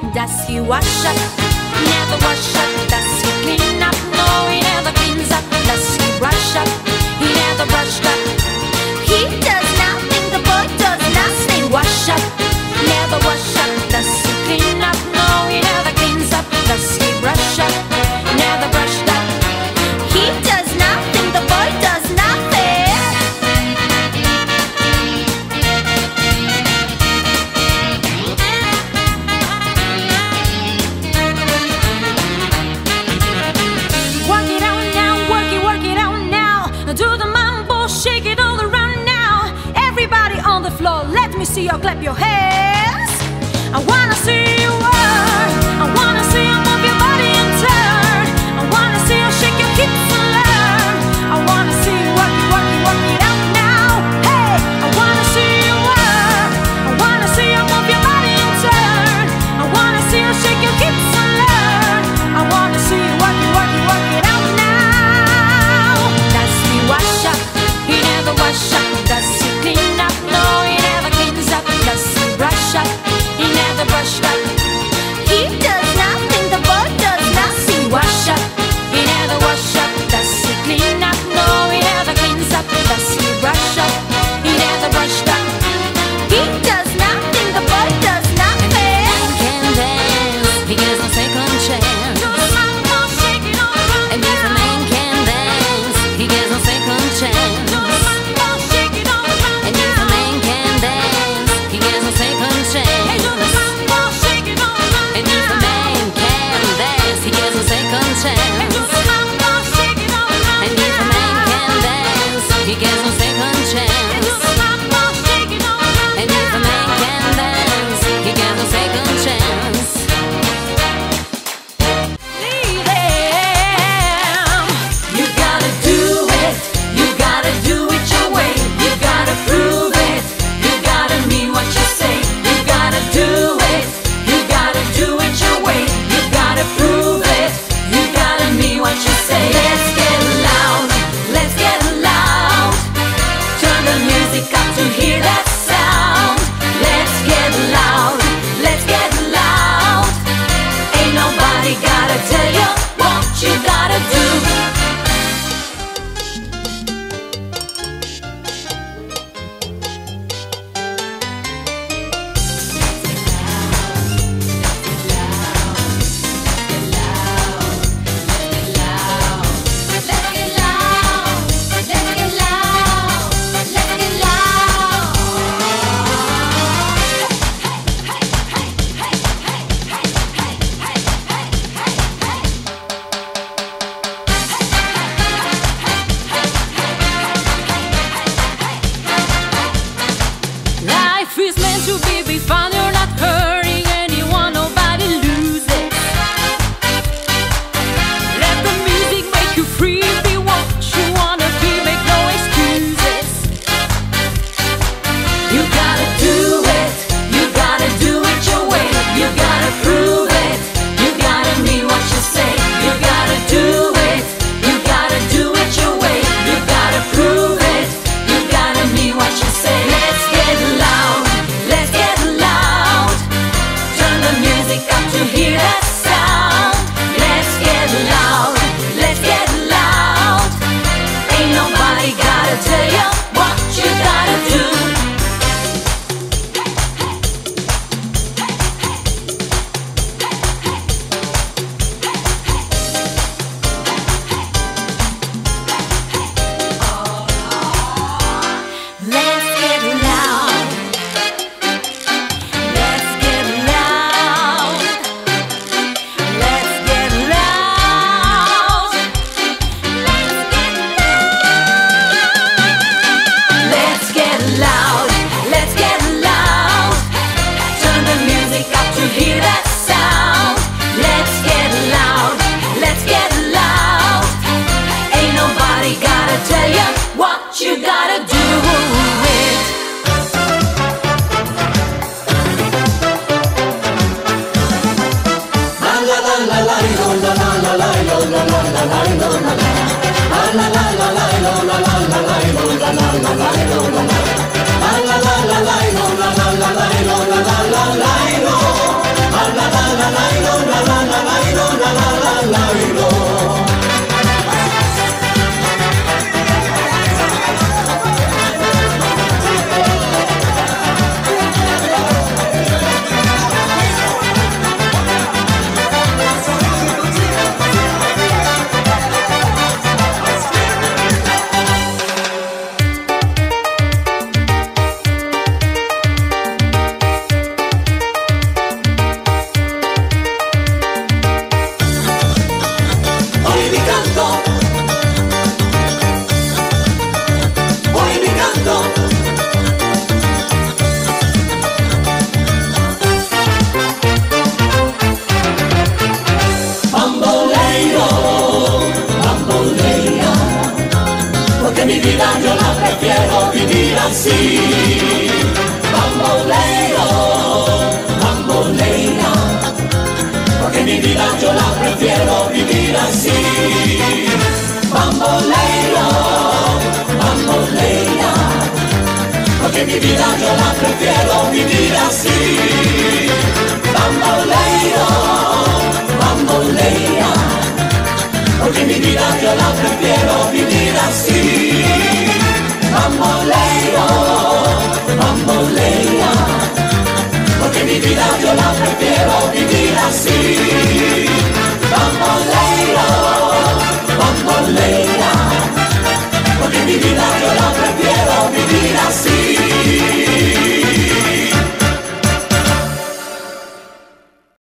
Does he wash up? Never wash up. Does he clean up? No, he never cleans up. Does he brush up? He never brushed up. He does nothing, the boy does nothing. Wash up, never wash up. Does he clean up? No, he never cleans up. Does he brush up? Never brushed up. He does nothing, the boy does nothing. Work it out now, work it out now. Do the mambo, shake it all around now. Everybody on the floor, let me see you clap your hands. I wanna see you work. I wanna see you move your body and turn. I wanna see you shake your hips and learn. I wanna see you work it out now. Hey, I wanna see you work. I wanna see you move your body and turn. I wanna see you shake your hips and learn. I wanna see you work it out now. Does he wash up? He never wash up. Does he clean up? No, he never cleans up. Does he brush up? He never brushed up. He does nothing, the boy does nothing. Wash up, he never wash up. Does he clean up? No, he never cleans up. Does he brush up? He never brushed up. He does nothing, the boy does nothing. And the man can dance, he gets no second chance. Do the mambo, shake it all around And if a now. man can dance, he gets no second chance. Do the mambo, shake it all around And if a now. man can dance, he gets no second Hey, do the chance. mambo, shake it all around And if a now. man can dance, he gets no second Hey, do chance. the mambo, shake it all around And if a man can dance, he gets no second Hey, do chance. the mambo, shake it all around And if a man can dance, he gets no second chance. Need him. You gotta do it, you gotta do it your way. You gotta prove it, you gotta mean what you say. You gotta do it, you gotta do it your way. You gotta prove it, you gotta mean what you say. Let's get loud, let's get loud. Turn the music up to hear that sound. Let's get loud, let's get loud. Ain't nobody gotta tell you what you gotta do. Life is meant to be fun. You're not hurting anyone, nobody loses. Let the music make you free. Be what you wanna be, make no excuses. You gotta do it, you gotta do it your way. You gotta prove it, you gotta mean what you say. You gotta do it, you gotta do it your way. You gotta prove it, you gotta mean what you say. Let's get loud, let's get loud. Turn the music up to hear that sound. Let's get loud, let's get loud. Ain't nobody gotta tell you what you gotta do. Let's get loud. Let's get loud. Let's get loud. Let's get loud. Let's get loud. Turn the music up to hear that sound. Let's get loud. Let's get loud. Ain't nobody gotta tell you what you gotta do. It. La la la la la la la la la la la la la la la la la la la mi vida yo la prefiero vivir así. Bamboleo, bambolea, porque mi vida yo la prefiero vivir así.